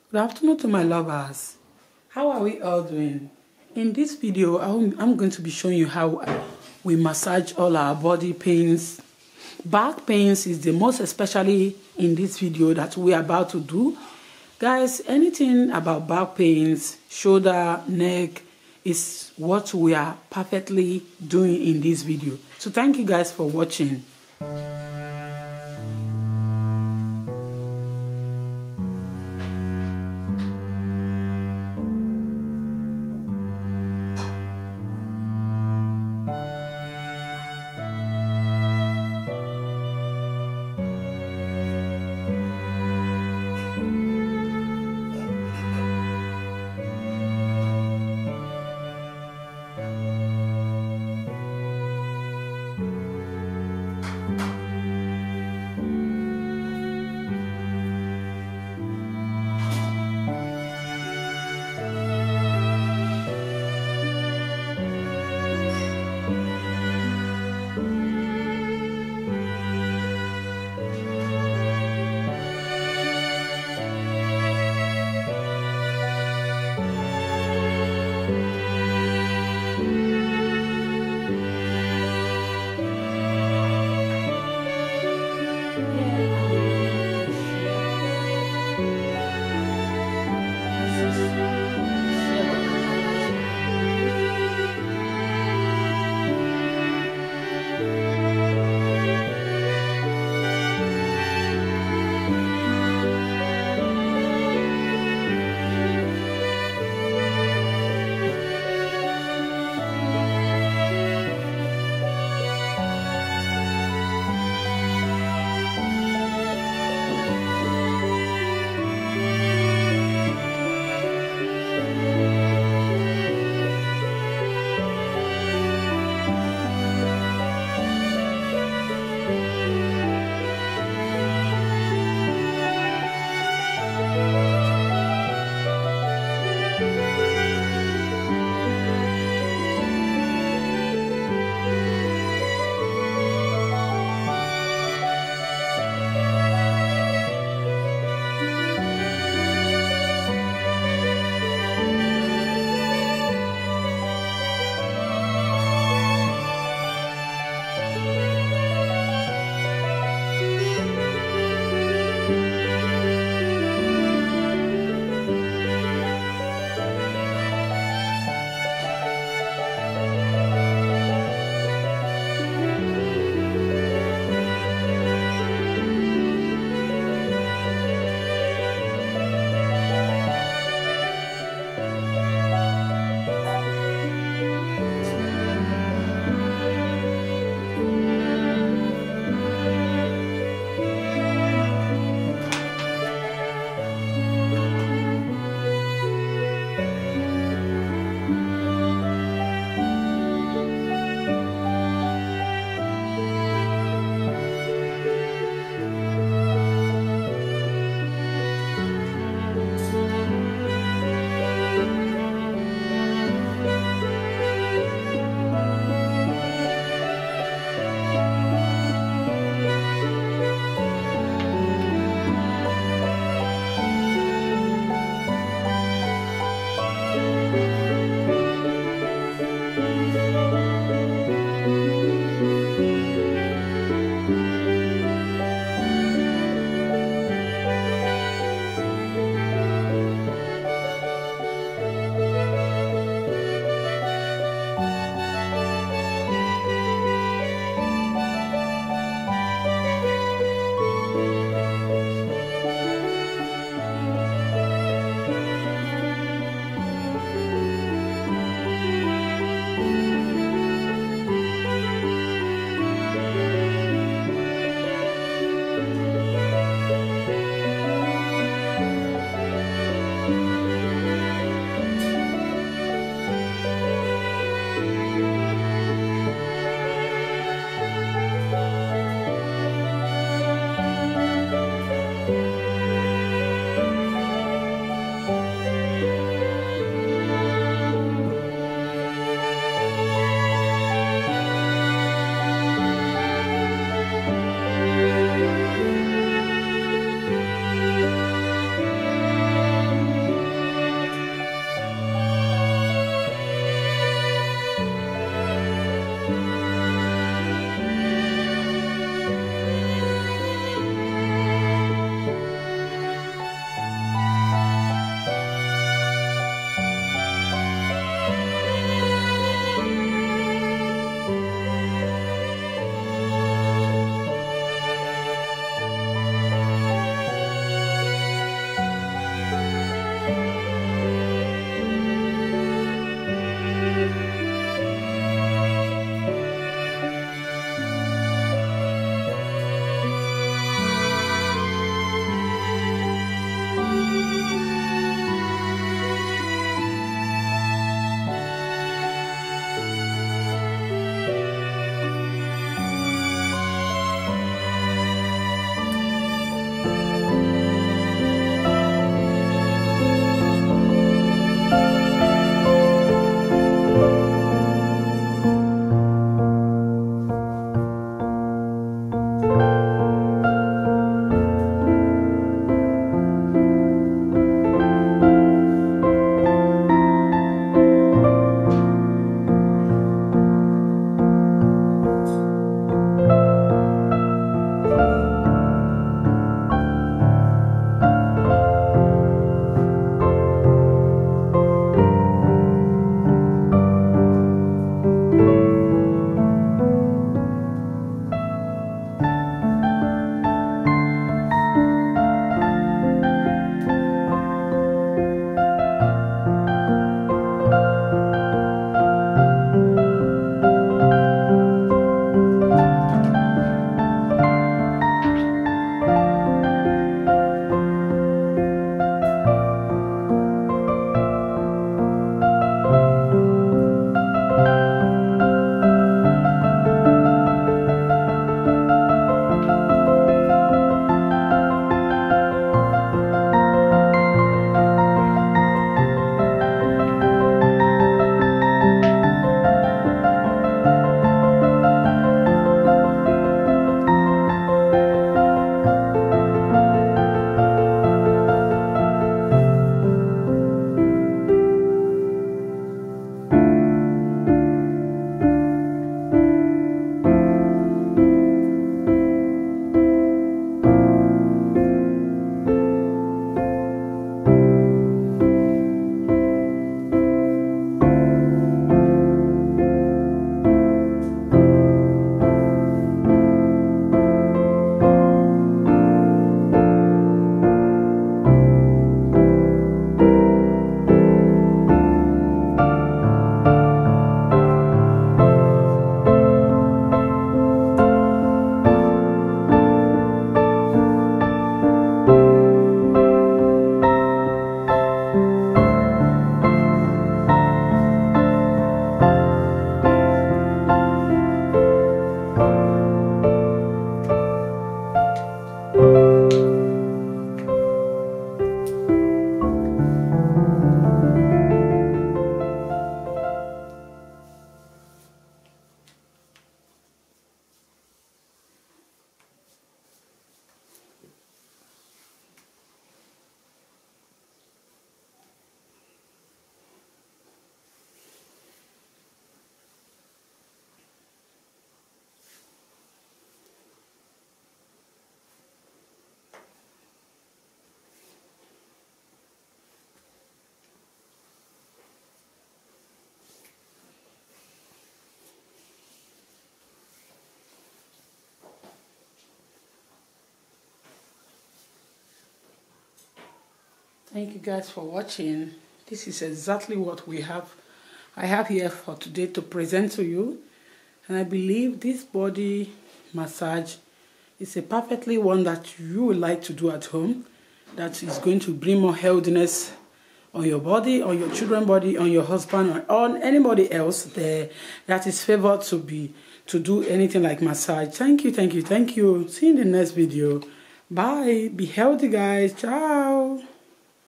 Good afternoon to my lovers. How are we all doing? In this video, I'm going to be showing you how we massage all our body pains. Back pains is the most especially in this video that we are about to do. Guys, anything about back pains, shoulder, neck is what we are perfectly doing in this video. So thank you guys for watching. Thank you guys for watching. This is exactly what I have here for today to present to you. And I believe this body massage is a perfectly one that you would like to do at home. That is going to bring more healthiness on your body, on your children's body, on your husband, or on anybody else there that is favored to do anything like massage. Thank you, thank you, thank you. See you in the next video. Bye. Be healthy, guys. Ciao.